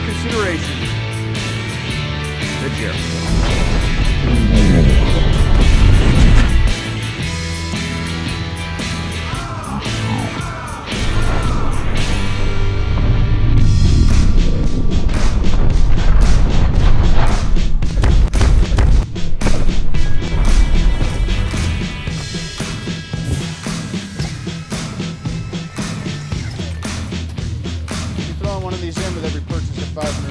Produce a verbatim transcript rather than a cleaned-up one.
consideration, the Jericho. One of these in with every purchase of five hundred